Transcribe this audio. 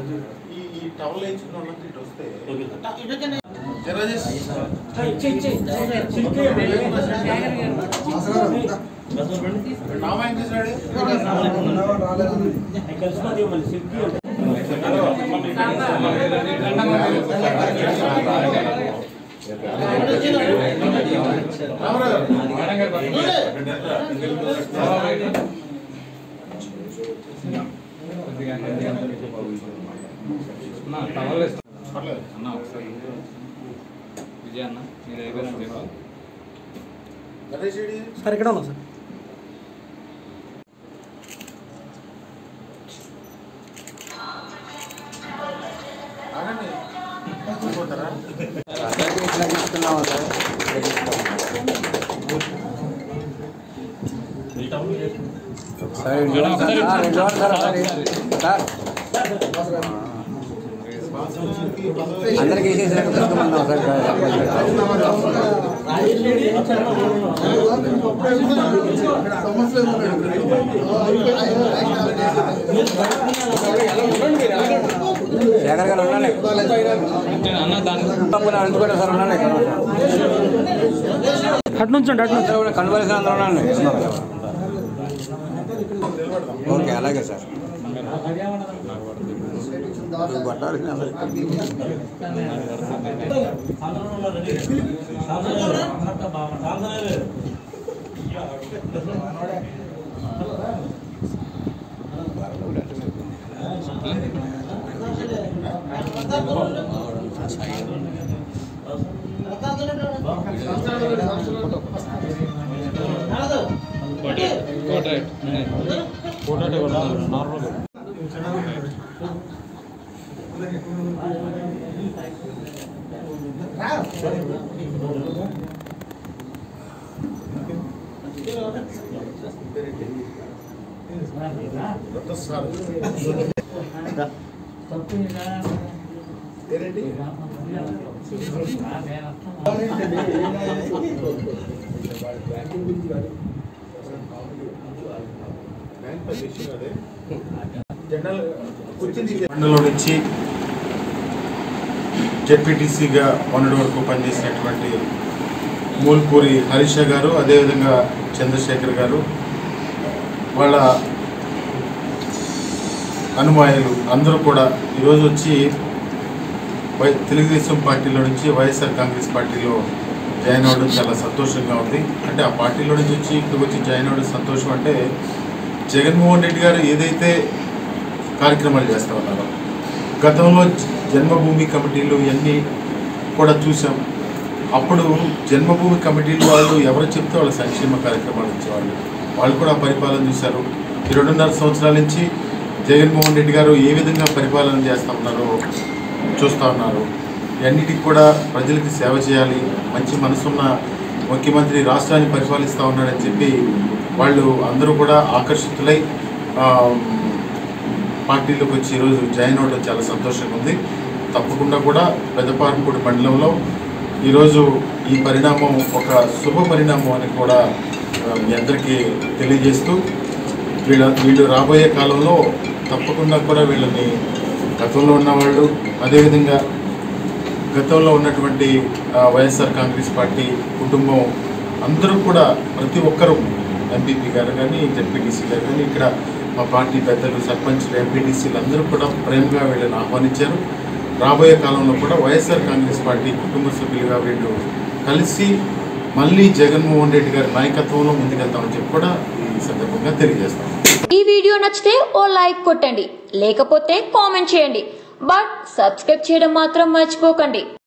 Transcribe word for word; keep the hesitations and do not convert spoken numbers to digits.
ఈ టవల్ వేయించుకున్న వాళ్ళకి ఇటు వస్తే నామా ఏం చేశాడు విజయ అన్న మీరు అయిపోయినా సార్ ఇక్కడ ఉన్నా సార్ అందరికీ శేఖర్ గారు ఉండాలి అనుకోండి సార్ ఉండాలి అటు నుంచి అటు నుంచి కనబడిన అందరూ ఉండాలి ఓకే అలాగే సార్ మండలం నుంచి జెడ్పీటీసీగా మొన్నటి వరకు పనిచేసినటువంటి మూల్పూరి హరీష గారు, అదేవిధంగా చంద్రశేఖర్ గారు, వాళ్ళ అనుమాయులు అందరూ కూడా ఈరోజు వచ్చి వై తెలుగుదేశం పార్టీలో నుంచి వైఎస్ఆర్ కాంగ్రెస్ పార్టీలో జాయిన్ అవ్వడం చాలా సంతోషంగా ఉంది. అంటే ఆ పార్టీలో నుంచి వచ్చి ఇక్కడికి వచ్చి జాయిన్ అవ్వడం సంతోషం. అంటే జగన్మోహన్ రెడ్డి గారు ఏదైతే కార్యక్రమాలు చేస్తూ ఉన్నారో, గతంలో జన్మభూమి కమిటీలు ఇవన్నీ కూడా చూసాం. అప్పుడు జన్మభూమి కమిటీలు వాళ్ళు ఎవరు చెప్తే వాళ్ళ సంక్షేమ కార్యక్రమాలు ఇచ్చేవాళ్ళు, వాళ్ళు కూడా పరిపాలన చూశారు. ఈ రెండున్నర సంవత్సరాల నుంచి జగన్మోహన్ రెడ్డి గారు ఏ విధంగా పరిపాలన చేస్తూ ఉన్నారో చూస్తూ ఉన్నారు. అన్నిటికి కూడా ప్రజలకి సేవ చేయాలి, మంచి మనసున్న ముఖ్యమంత్రి రాష్ట్రాన్ని పరిపాలిస్తూ ఉన్నాడని చెప్పి వాళ్ళు అందరూ కూడా ఆకర్షితులై పార్టీలోకి వచ్చి ఈరోజు జాయిన్ అవ్వడం చాలా సంతోషంగా ఉంది. తప్పకుండా కూడా పెద్దపారంపూడి మండలంలో ఈరోజు ఈ పరిణామం ఒక శుభ పరిణామం అని కూడా మీ అందరికీ తెలియజేస్తూ, వీళ్ళ వీళ్ళు రాబోయే కాలంలో తప్పకుండా కూడా వీళ్ళని గతంలో ఉన్నవాళ్ళు, అదేవిధంగా గతంలో ఉన్నటువంటి వైఎస్ఆర్ కాంగ్రెస్ పార్టీ కుటుంబం అందరూ కూడా ప్రతి ఒక్కరూ ఎంపీపీ గారు కానీ జెడ్పీటీసీ గారు కానీ ఇక్కడ మా పార్టీ పెద్దలు, సర్పంచ్లు, ఎంపీటీసీలు అందరూ కూడా ప్రేమగా వీళ్ళని ఆహ్వానించారు. రాబోయే కాలంలో కూడా వైఎస్ఆర్ కాంగ్రెస్ పార్టీ కుటుంబ సభ్యులుగా వీళ్ళు కలిసి మళ్ళీ జగన్మోహన్ రెడ్డి గారి నాయకత్వంలో ముందుకెళ్తామని చెప్పి కూడా ఈ సందర్భంగా తెలియజేస్తాం. ఈ వీడియో నచ్చితే ఓ లైక్ కొట్టండి, లేకపోతే కామెంట్ చేయండి, బట్ సబ్స్క్రైబ్ చేయడం మాత్రం మర్చిపోకండి.